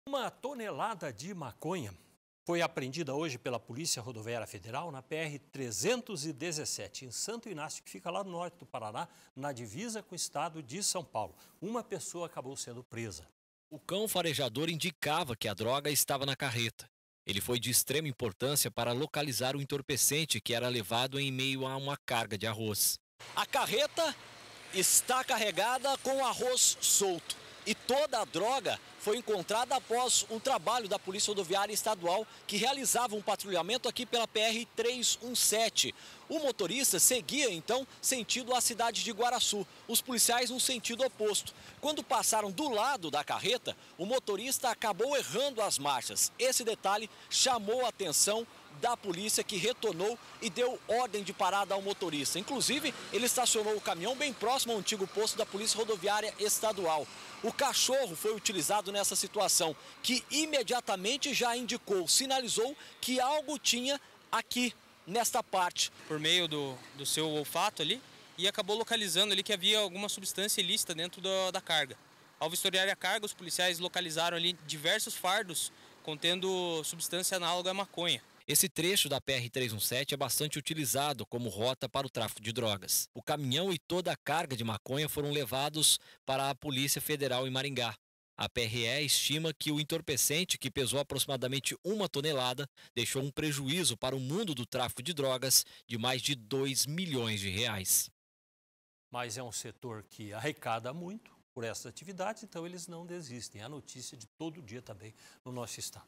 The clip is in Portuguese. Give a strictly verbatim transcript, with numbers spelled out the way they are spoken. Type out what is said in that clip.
Uma tonelada de maconha foi apreendida hoje pela Polícia Rodoviária Federal na P R trezentos e dezessete, em Santo Inácio, que fica lá no norte do Paraná, na divisa com o estado de São Paulo. Uma pessoa acabou sendo presa. O cão farejador indicava que a droga estava na carreta. Ele foi de extrema importância para localizar o entorpecente que era levado em meio a uma carga de arroz. A carreta está carregada com arroz solto. E toda a droga foi encontrada após um trabalho da Polícia Rodoviária Estadual que realizava um patrulhamento aqui pela P R trezentos e dezessete. O motorista seguia então sentido a cidade de Guaraçu, os policiais no sentido oposto. Quando passaram do lado da carreta, o motorista acabou errando as marchas. Esse detalhe chamou a atenção da polícia, que retornou e deu ordem de parada ao motorista. Inclusive, ele estacionou o caminhão bem próximo ao antigo posto da Polícia Rodoviária Estadual. O cachorro foi utilizado nessa situação, que imediatamente já indicou, sinalizou que algo tinha aqui nesta parte. Por meio do, do seu olfato ali, e acabou localizando ali que havia alguma substância ilícita dentro do, da carga. Ao vistoriar a carga, os policiais localizaram ali diversos fardos contendo substância análoga à maconha. Esse trecho da P R trezentos e dezessete é bastante utilizado como rota para o tráfico de drogas. O caminhão e toda a carga de maconha foram levados para a Polícia Federal em Maringá. A P R E estima que o entorpecente, que pesou aproximadamente uma tonelada, deixou um prejuízo para o mundo do tráfico de drogas de mais de dois milhões de reais. Mas é um setor que arrecada muito por essas atividades, então eles não desistem. É a notícia de todo dia também no nosso estado.